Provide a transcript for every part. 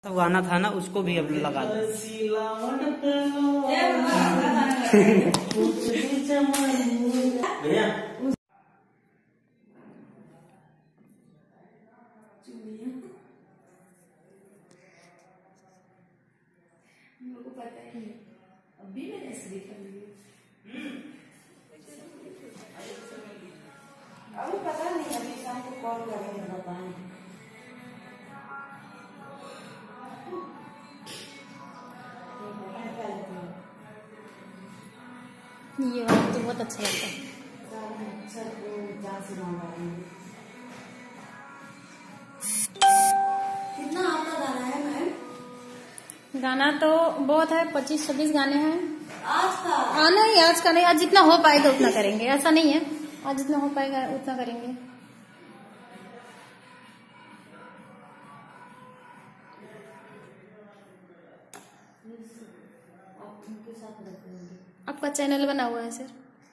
तो गाना था ना, उसको भी अब लगा दो। मेरे को पता ही नहीं, अभी मैंने ऐसे देखा अभी पता नहीं, अभी शाम को कॉल करेंगे बताएंगे। ये वाला तो बहुत अच्छा लगता है। कितना आपका गाना है मैम? गाना तो बहुत है, 25-26 गाने हैं। आज का? नहीं, आज का नहीं, आज जितना हो पाएगा उतना करेंगे, ऐसा नहीं है, आज जितना हो पाएगा उतना करेंगे। आपका चैनल बना हुआ है सर?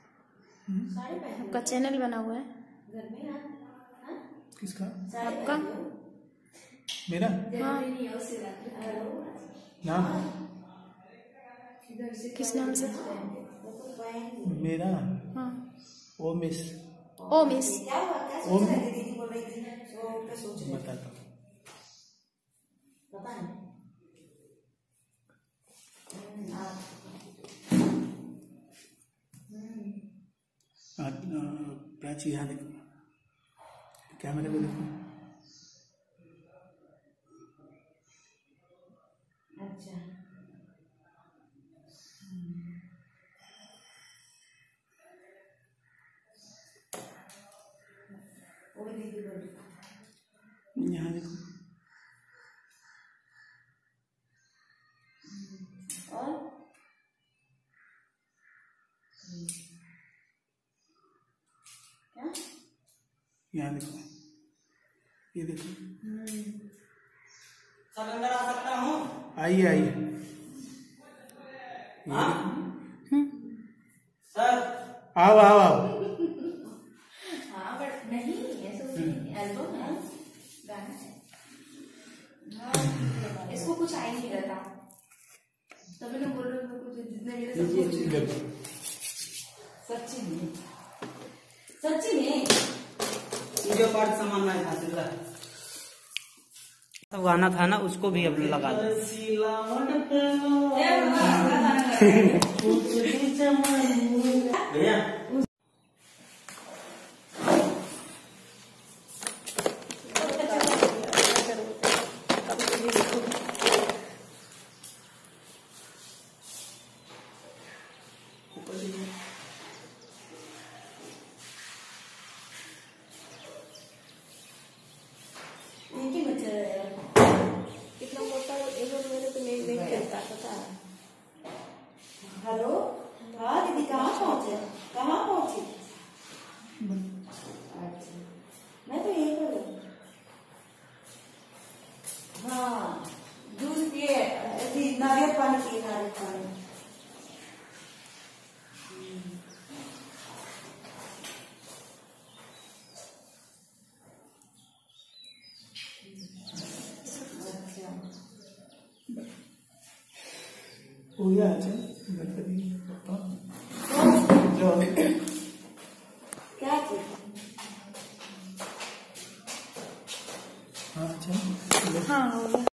आपका चैनल बना हुआ है? घर में किसका? आपका? मेरा? हाँ। नाम? किस नाम से? मेरा? हाँ। ओ मिस। ओ मिस। ओम बताता हूँ। प्राची यहाँ देखो, कैमरे में देखो। अच्छा, यहाँ देखो। और क्या? यहाँ देखो, ये देखो। सर अंदर आ सकता हूँ? आइए आइए। सर आओ आओ आओ। हाँ बट नहीं, ऐसा एल्बम है, गाना है। हाँ, इसको कुछ आ ही नहीं रहता, तभी मैं बोल रही हूँ कुछ जितने मेरे सच्ची नहीं, सच्ची नहीं। जो पार्ट सामान में था सिल्ला, तो गाना था ना, उसको भी अब लगा दो। भैया कितना मोटा मैंने तो नहीं करता पता। हेलो, हाँ दीदी, कहाँ पहुँचे? कहाँ पहुँची? अच्छा, मैं तो यही करूँ। हाँ, जूस पिए, नारियल पानी पिए, नारियल पानी। हो गया। अच्छा, गणपति